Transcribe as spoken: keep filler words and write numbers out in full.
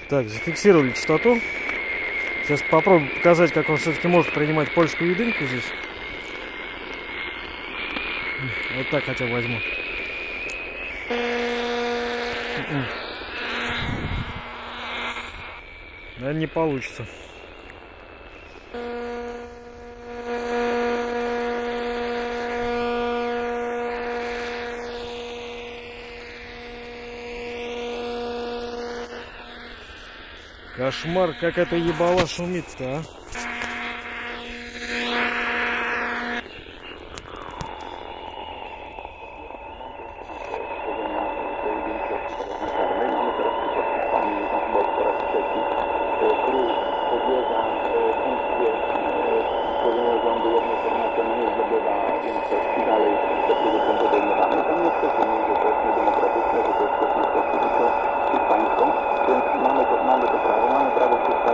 Так, зафиксировали частоту. Сейчас попробуем показать, как он все-таки может принимать польскую единку здесь. Вот так хотя бы возьму. Да, не получится. Кошмар, как это ебало шумит-то, а? Mamy to prawo, mamy prawo